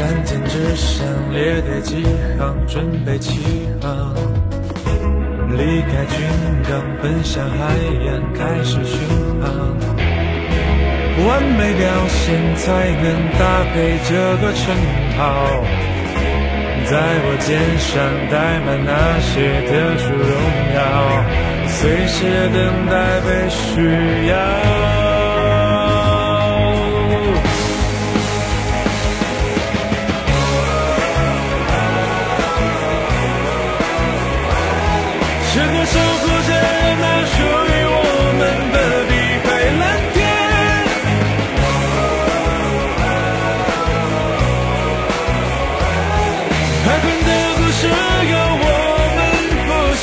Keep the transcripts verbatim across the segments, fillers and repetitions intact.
山间纸上列队几行，准备起航，离开军港，奔向海洋，开始巡航。完美表现才能搭配这个称号，在我肩上带满那些特殊荣耀，随时等待被需要。时刻守护着那属于我们的碧海蓝天，海豚的故事由我们谱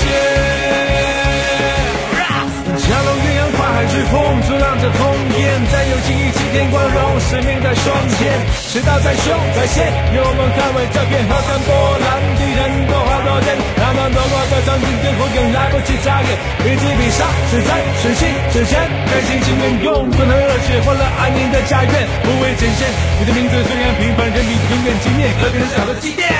写。降龙岳阳跨海飓风，阻挡着烽烟，再有记忆，齐天光荣，使命在双肩，世道在凶在险，由我们捍卫这片河山波澜，敌人多好多人，他们躲过这场经典火更来不及眨眼，一击必杀是在瞬息之间，甘心情愿用滚和热血换了安宁的家园，不畏艰险，你的名字虽然平凡，人民永远纪念和平的小的祭奠。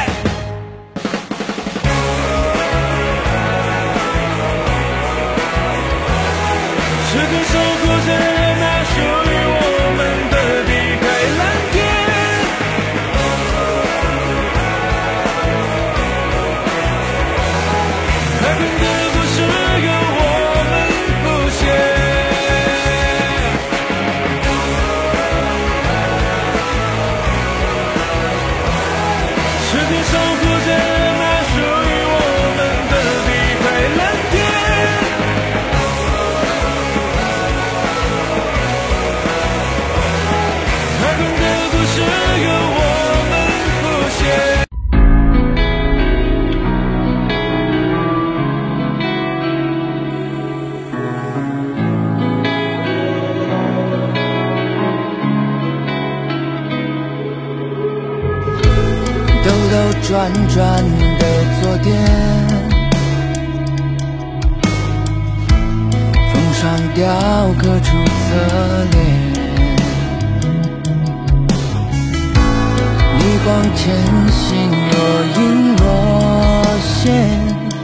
时刻守护着那属于我们的碧海蓝天，海豚的故事由我们谱写。时刻守护着那属于我们的碧海蓝天，海豚的故事由我们谱写。 兜兜转转的昨天，风上雕刻出侧脸，逆光前行若隐若现，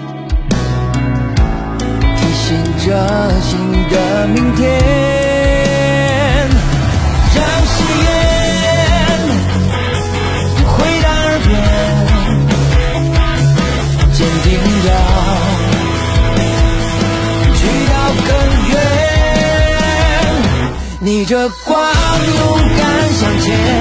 提醒着新的明天。让誓言回到耳边，坚定着去到更远，逆着光勇敢向前。